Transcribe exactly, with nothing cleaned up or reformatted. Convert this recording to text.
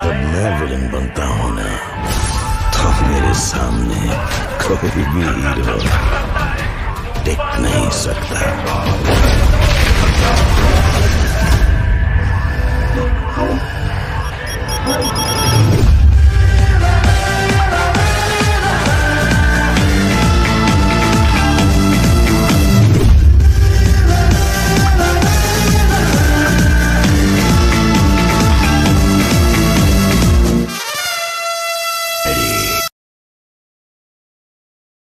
जब मैं विलन बनता हूं ना, तो मेरे सामने कोई भी हीरो टिक नहीं सकता।